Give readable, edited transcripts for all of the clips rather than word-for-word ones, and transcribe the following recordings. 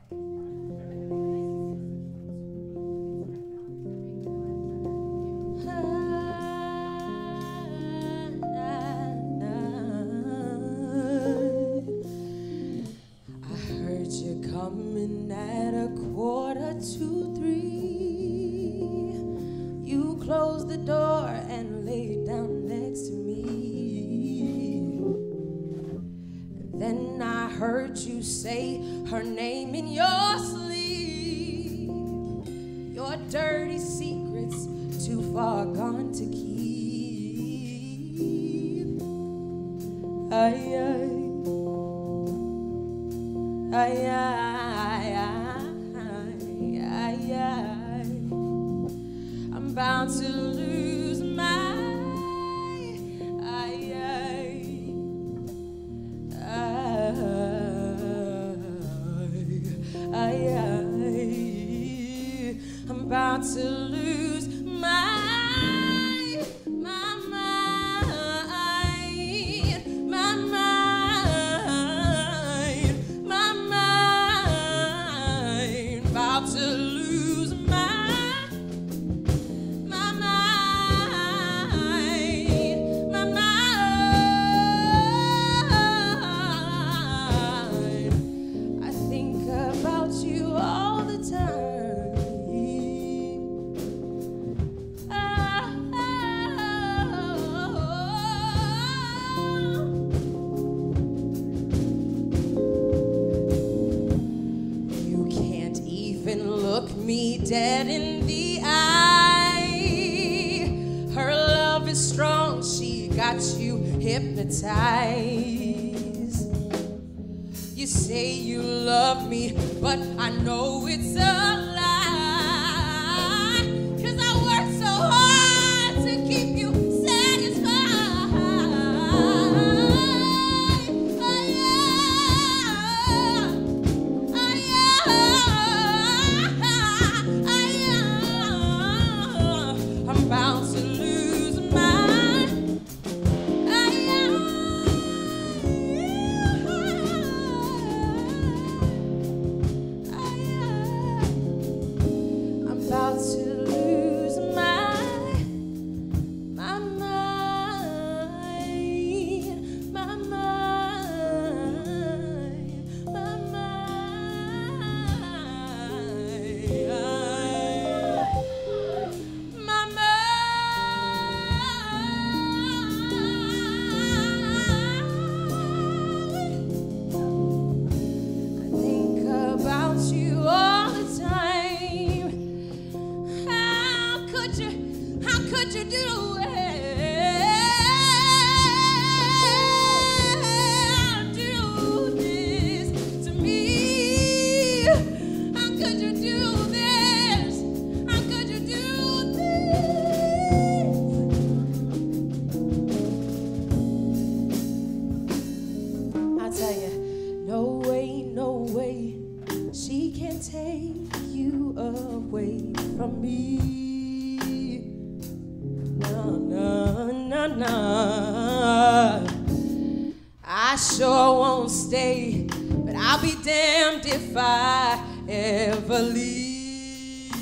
Coming at 2:45. You closed the door and laid down next to me. And then I heard you say her name in your sleep. Your dirty secrets too far gone to keep. I'm bound to lose my I'm about to lose my me dead in the eye. Her love is strong, she got you hypnotized. You say you love me, but I know it's a lie. 'Cause I work so hard to keep you satisfied. I'm bound to lose my I'm about to lose my mind, my mind, my How could you do it? Do this to me? How could you do this? How could you do this? I tell you, no way, she can take you away from me. No. I sure won't stay, but I'll be damned if I ever leave.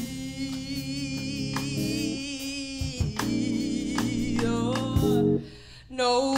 Oh, no.